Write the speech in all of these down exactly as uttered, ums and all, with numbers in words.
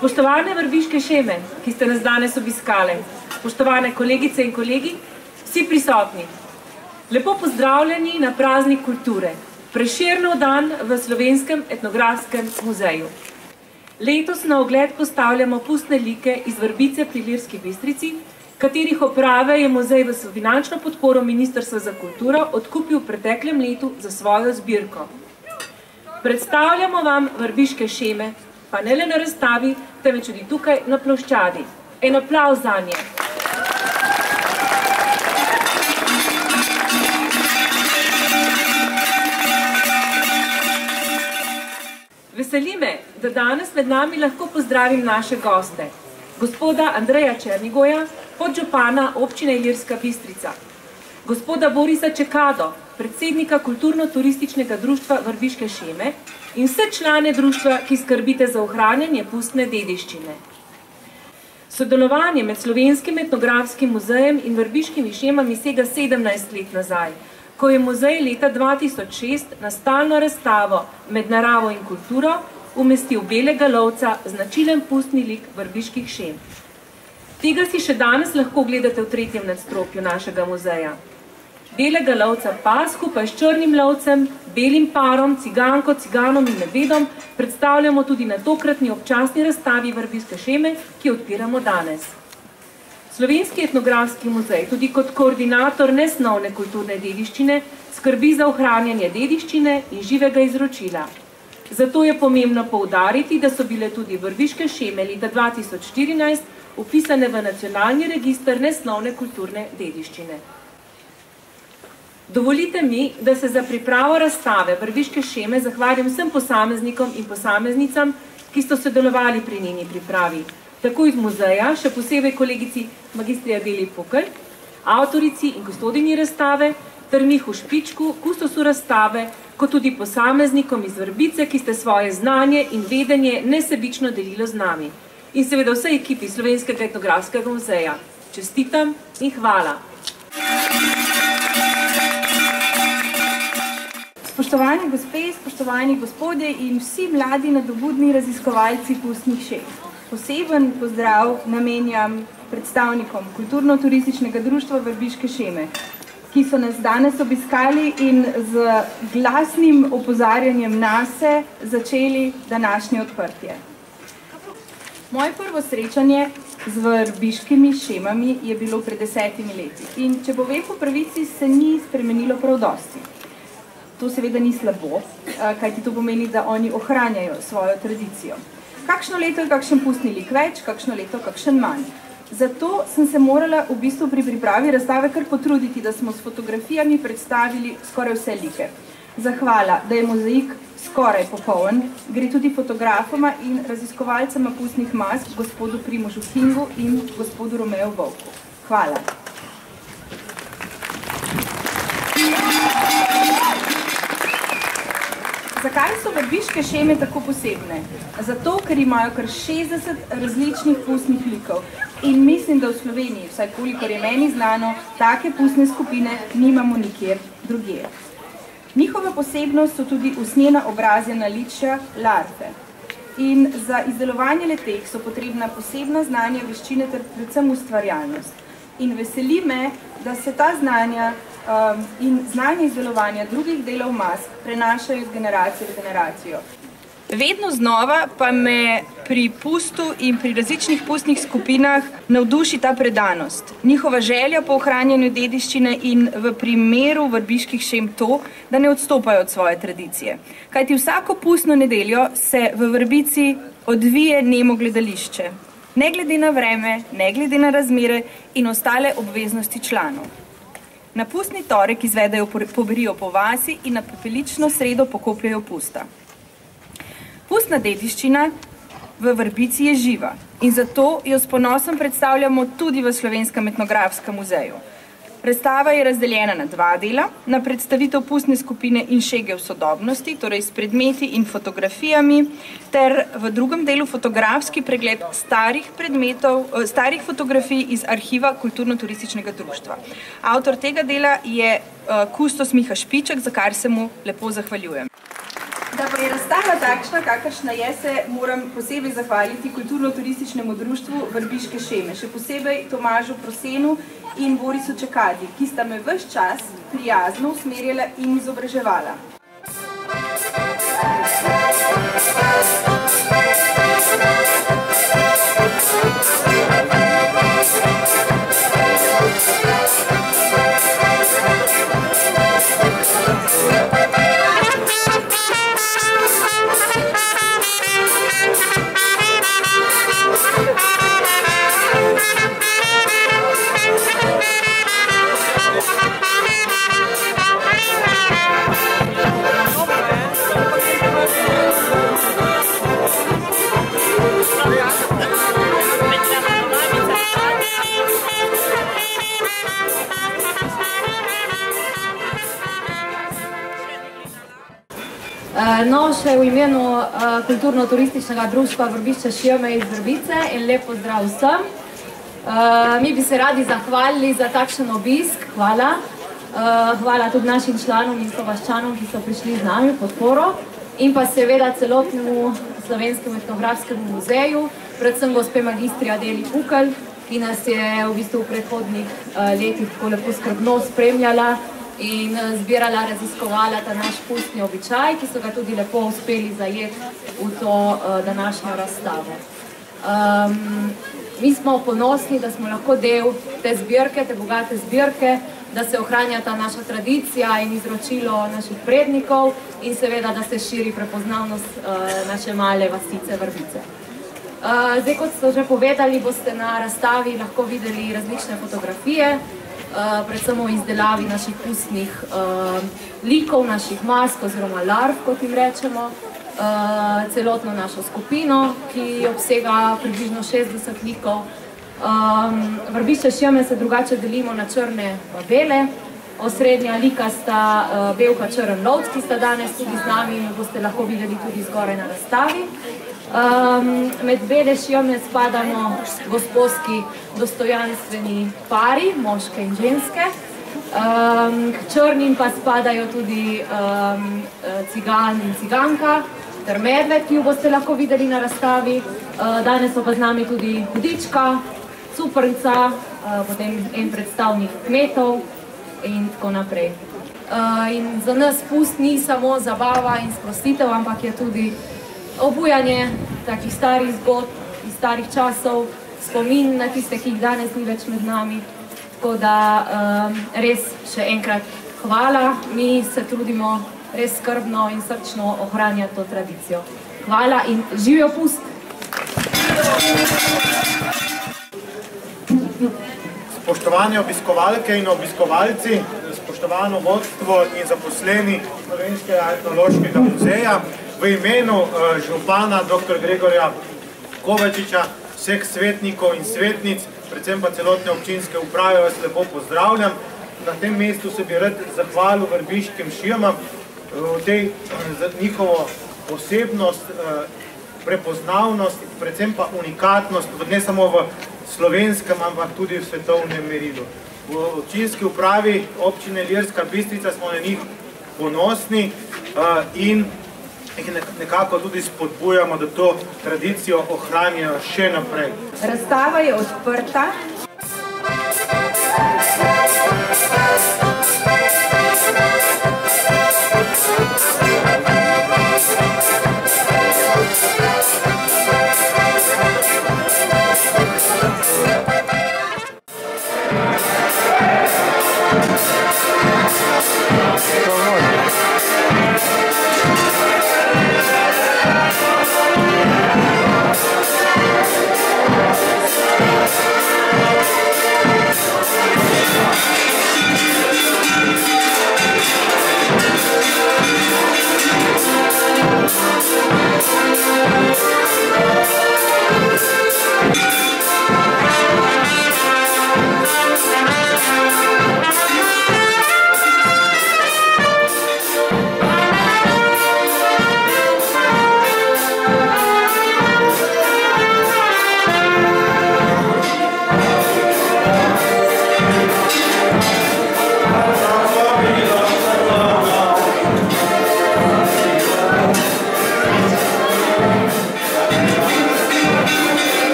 Spoštovane vrbiške šeme, ki ste nas danes obiskale, spoštovane kolegice in kolegi, vsi prisotni, lepo pozdravljeni na praznik kulture, Prešernov dan v Slovenskem etnografskem muzeju. Letos na ogled postavljamo pustne like iz Vrbice pri Ilirski Bistrici, katerih oprave je muzej v finančno podporo Ministrstva za kulturo odkupil v preteklem letu za svojo zbirko. Predstavljamo vam vrbiške šeme, pa ne le na razstavi, temveč tudi tukaj na ploščadi. En aplavz zanje. Veseli me, da danes med nami lahko pozdravim naše goste, gospoda Andreja Černigoja, podžupana občine Ilirska Bistrica, gospoda Borisa Čekado, predsednika Kulturno-turističnega društva Vrbiške šeme in vse člane društva, ki skrbite za ohranjanje pustne dediščine. Sodelovanje med Slovenskim etnografskim muzejem in Vrbiškimi šemami sega sedemnajst let nazaj, ko je muzej leta dva tisoč šest na stalno razstavo Med naravo in kulturo umestil belega lovca, značilen pustni lik vrbiških šem. Tega si še danes lahko gledate v tretjem nadstropju našega muzeja. Belega lovca pa skupaj s črnim lovcem, belim parom, ciganko, ciganom in medvedom predstavljamo tudi na tokratni občasni razstavi Vrbiške šeme, ki odpiramo danes. Slovenski etnografski muzej tudi kot koordinator nesnovne kulturne dediščine skrbi za ohranjanje dediščine in živega izročila. Zato je pomembno poudariti, da so bile tudi Vrbiške šeme leta dva tisoč štirinajst vpisane v nacionalni register nesnovne kulturne dediščine. Dovolite mi, da se za pripravo razstave Vrbiške šeme zahvalim vsem posameznikom in posameznicam, ki so sodelovali pri njeni pripravi. Tako iz muzeja, še posebej kolegici magistri Adeli Pukl, avtorici in kustodinji razstave, ter Mihu Špičku, kustosu razstave, kot tudi posameznikom iz Vrbice, ki ste svoje znanje in vedenje nesebično delilo z nami. In seveda vsej ekipi Slovenskega etnografskega muzeja. Čestitam in hvala. Spoštovani gospe, spoštovani gospodje in vsi mladi nadobudni raziskovalci pustnih šem. Poseben pozdrav namenjam predstavnikom Kulturno-turističnega društva Vrbiške šeme, ki so nas danes obiskali in z glasnim opozarjanjem nase začeli današnje odprtje. Moje prvo srečanje z vrbiškimi šemami je bilo pred desetimi leti in če bo ve po pravici, se ni spremenilo prav dosti. To seveda ni slabo, kajti to pomeni, da oni ohranjajo svojo tradicijo. Kakšno leto je kakšen pustni lik več, kakšno leto kakšen manj. Zato sem se morala v bistvu pri pripravi razstave kar potruditi, da smo s fotografijami predstavili skoraj vse like. Zahvala, da je mozaik skoraj popoln, gre tudi fotografoma in raziskovalcema pustnih mask, gospodu Primožu Kingu in gospodu Romeju Volku. Hvala. Zakaj so vrbiške šeme tako posebne? Zato, ker imajo kar šestdeset različnih pustnih likov in mislim, da v Sloveniji, vsaj kolikor je meni znano, take pustne skupine nimamo nikjer drugje. Njihova posebnost so tudi usnjena obrazjena ličja, larve. In za izdelovanje leteh so potrebna posebna znanja, veščine ter predvsem ustvarjalnost. In veseli me, da se ta znanja um, in znanje izdelovanja drugih delov mask prenašajo iz generacije v generacijo. Vedno znova pa me pri pustu in pri različnih pustnih skupinah navduši ta predanost. Njihova želja po ohranjanju dediščine in v primeru vrbiških šem to, da ne odstopajo od svoje tradicije. Kajti vsako pustno nedeljo se v Vrbici odvije nemo gledališče. Ne glede na vreme, ne glede na razmere in ostale obveznosti članov. Na pustni torek izvedejo poberijo po vasi in na pepelično sredo pokopljajo pusta. Pustna dediščina v Vrbici je živa in zato jo s ponosom predstavljamo tudi v Slovenskem etnografskem muzeju. Razstava je razdeljena na dva dela, na predstavitev pustne skupine in šege v sodobnosti, torej s predmeti in fotografijami, ter v drugem delu fotografski pregled starih predmetov, starih fotografij iz arhiva Kulturno-turističnega društva. Avtor tega dela je kustos Miha Špiček, za kar se mu lepo zahvaljujem. Da pa je razstava takšna, kakršna je, se moram posebej zahvaliti kulturno-turističnemu društvu Vrbiške šeme, še posebej Tomažu Prosenu in Borisu Čekadi, ki sta me ves čas prijazno usmerjala in izobraževala. No, še v imenu uh, kulturno-turističnega društva Vrbišče šeme iz Vrbice in lep pozdrav vsem. Uh, mi bi se radi zahvalili za takšen obisk, hvala. Uh, hvala tudi našim članom in sovaščanom, ki so prišli z nami v podporo in pa seveda celotnemu Slovenskemu etnografskemu muzeju, predvsem gospe magistri Adeli Pukl, ki nas je v bistvu v predhodnih uh, letih tako lepo skrbno spremljala in zbirala, raziskovala ta naš pustni običaj, ki so ga tudi lepo uspeli zajeti v to uh, današnjo razstavo. Um, mi smo ponosni, da smo lahko del te zbirke, te bogate zbirke, da se ohranja ta naša tradicija in izročilo naših prednikov in seveda, da se širi prepoznavnost uh, naše male vasice Vrbice. Uh, zdaj, kot so že povedali, boste na razstavi lahko videli različne fotografije, Uh, predvsem o izdelavi naših pustnih uh, likov, naših mask oziroma larv, kot jim rečemo, uh, celotno našo skupino, ki obsega približno šestdeset likov. Um, Vrbišče šeme se drugače delimo na črne in bele. Osrednja lika sta uh, Belka Črn lovc, ki sta danes tudi z nami in boste lahko videli tudi zgoraj na razstavi. Um, med bele šeme spadamo gospodski dostojanstveni pari, moške in ženske. Um, k črnim pa spadajo tudi um, cigan in ciganka ter medved, ki jo boste lahko videli na razstavi. Uh, danes so pa z nami tudi hudička, cuprnca, uh, potem en predstavnik kmetov in tako naprej. Uh, in za nas pust ni samo zabava in sprostitev, ampak je tudi obujanje takih starih zgodb iz starih časov, spomin na tiste, ki jih danes ni več med nami. Tako da um, res še enkrat hvala, mi se trudimo res skrbno in srčno ohranjati to tradicijo. Hvala in živijo pust! Spoštovane obiskovalke in obiskovalci, spoštovano vodstvo in zaposleni Slovenskega etnološkega muzeja, v imenu uh, župana doktor Gregorja Kovačiča, vseh svetnikov in svetnic, predvsem pa celotne občinske uprave, vas lepo pozdravljam. Na tem mestu se bi rad zahvalil Vrbiškim šemam v tej za njihovo posebnost, uh, prepoznavnost, predvsem pa unikatnost, ne samo v slovenskem, ampak tudi v svetovnem merilu. V občinski upravi občine Ilirska Bistrica smo na njih ponosni uh, in nekako tudi spodbujamo, da to tradicijo ohranijo še naprej. Razstava je odprta. Thank you.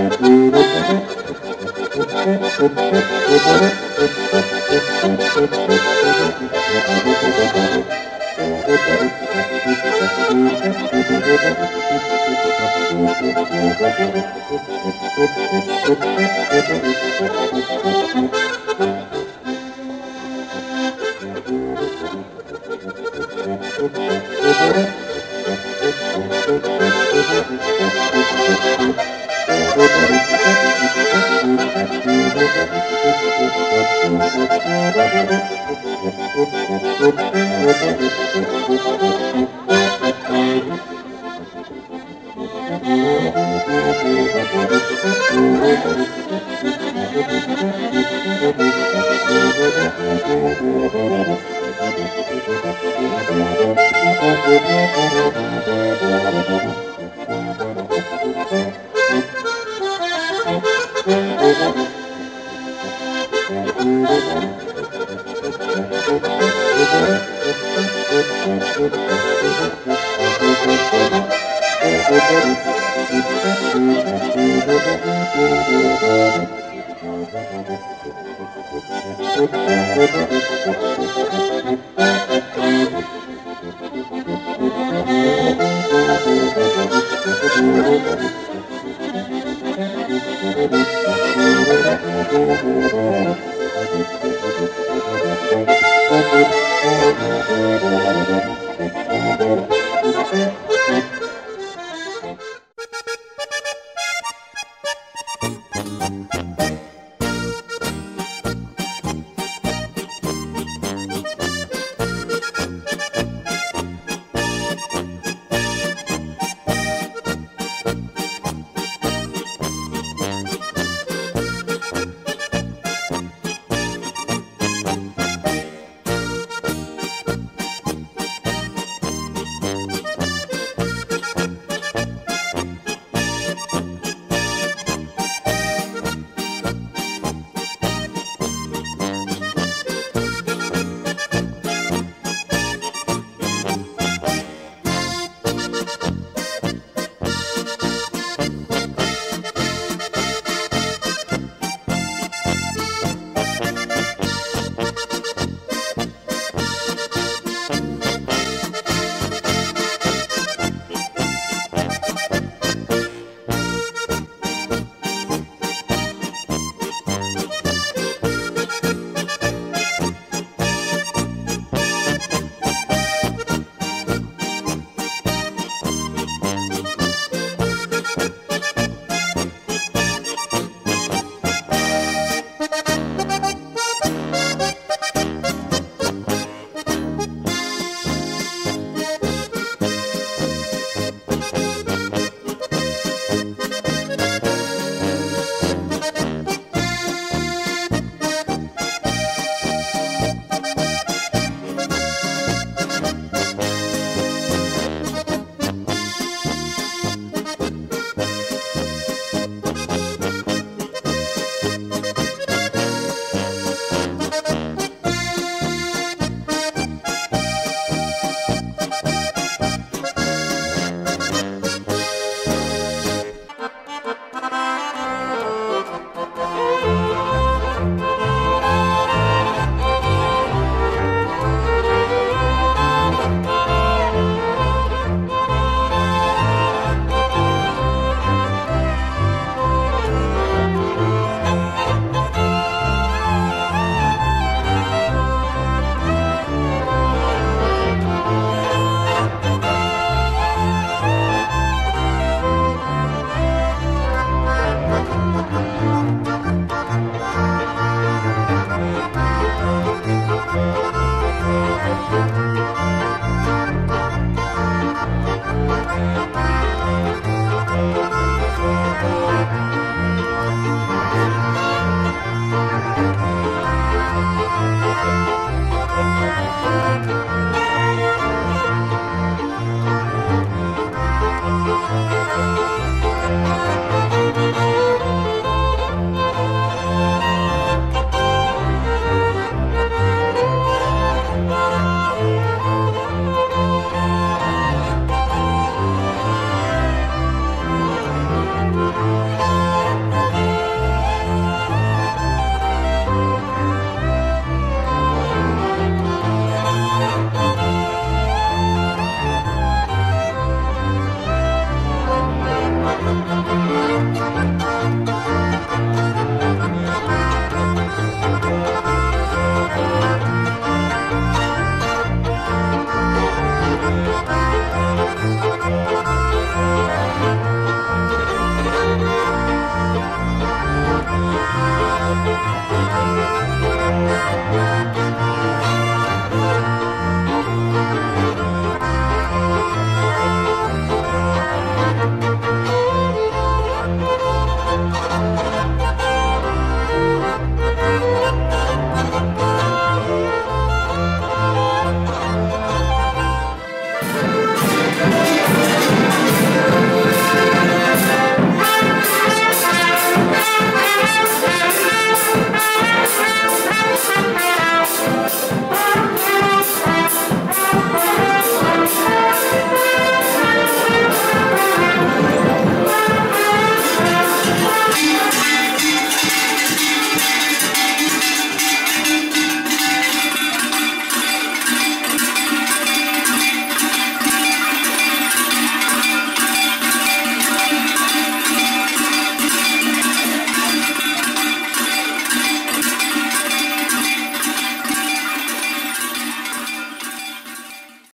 Thank you.